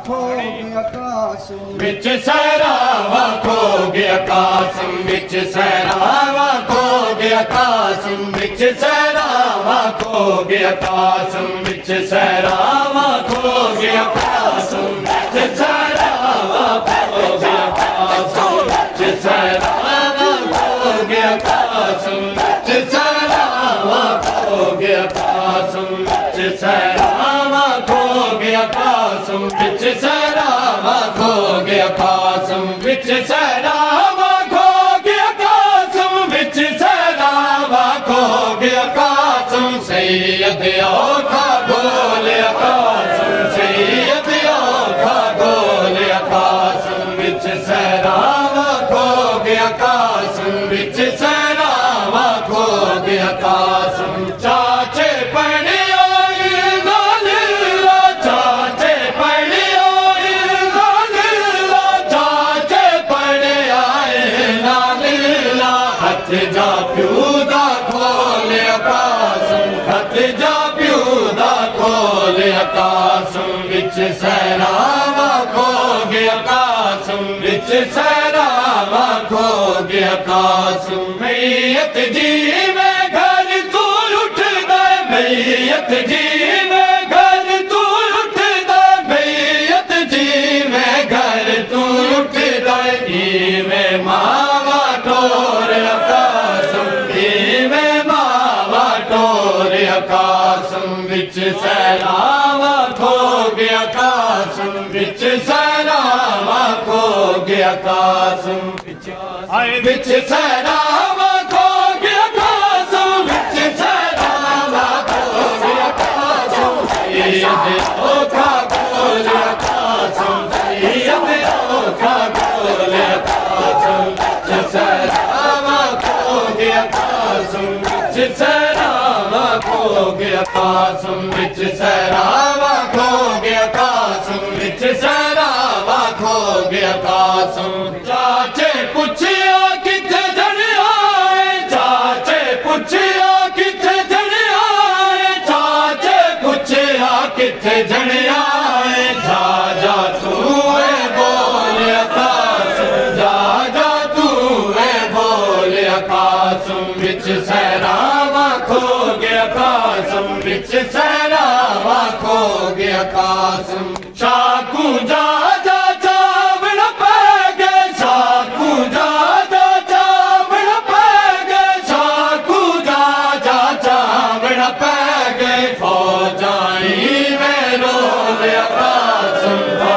खो गया कासम बिच सहरावा खो गया कासम बिच सहरावा खो गया कासम बिच सहरावा खो गया कासम बिच सहरावा खो गया कासम बिच सहरावा खो गया कासम बिच सहरावा खो गया कासम बिच सहरावा खो गया कासम बिच सहरावा खो गया कासम बिच सहरावा खो गया कासम बिच सहरावा खो गया कासम बिच सहरावा खो गया कासम सैयद औखा गोलिया कासम सैयद औखा गोलिया कासम बिच सहरावा खो गया कासम बिच सहरावा खो गया कासम चाचे पढ़े जा प्यूदा खोले कासम खत जा प्यूदा खोले कासम बिच सहरावा खो गया कासम बिच सहरावा खो गया कासम मैयत जी में घर तू उठ दे मैयत जी में घर तू उठ दे मैयत जी में घर तू उठ दे में मावा टोर कासम बिच सहरावा खो गया कासम बिच सहरावा खो गया कासम बिच सहरावा खो गया कासम बिच सहरावा खो गया कासम सैयद औखा गोलिया कासम सैयद औखा गोलिया कासम बिच सहरावा खो गया कासम बिच सहरावा खो गया कासम बिच सहरावा खो गया कासम बिच सहरावा खो गया कासम चाचे पुछिया किथे जड़िया चाचे पुछिया किथे जड़िया चाचे पुछिया किथे जड़िया जा जा तू बोलिया कासम जा जा तू बोलिया कासम बिच सहरावा खो गया कासम बिच सहरावा खो गया कासम शाकू जा जा चावड़ पै गए शाकू जा जा चावड़ पै गए शाकू जा जा चावड़ पै गए फौजाई में रोलिया कासम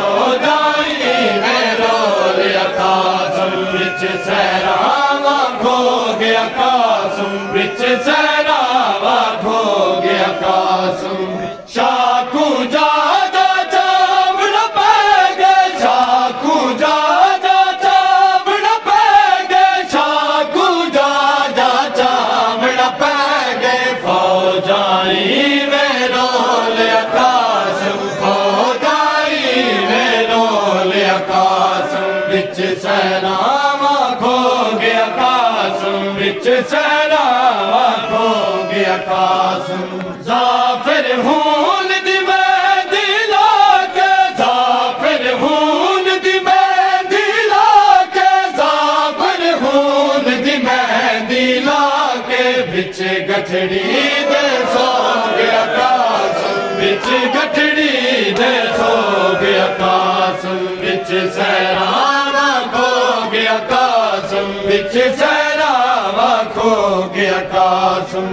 फौजाई में रोलिया कासम बिच सहरावा खो गया कासम बिच सहरावा खो गया कासम शाकू जा जा चावड़ पै गए शाकू जा जा चावड़ पै गए शाकू जा जा चावड़ पै गए फौजाई में रोलिया कासम फौजाई में रोलिया कासम बिच सहरावा खो गया कासम बिच सहरावा खो गया कासम जाफिर हून दी मेहंदी लाके जाफिर हून दी मेहंदी लाके जाफिर हून दी मेहंदी लाके बिच गठड़ी दे सो गया कासम बिच गठड़ी दे सो गया कासम बिच सहरावा खो गया कासम बिच सहरावा खो गया कासम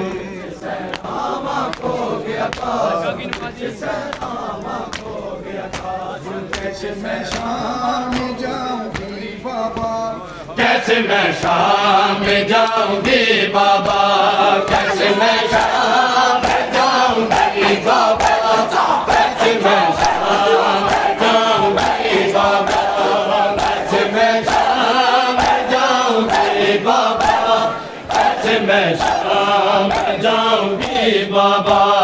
सहरावा खो गया कासम बिच सहरावा खो गया कासम कैसे मैं शाम में जाऊंगी बाबा कैसे मैं शाम में जाऊंगी बाबा कैसे मैं शाम में जाऊंगी बाबा कैसे मैं शाम में जाऊंगी बाबा कैसे मैं शाम में जाऊंगी बाबा कैसे मैं शाम में जाऊंगी बाबा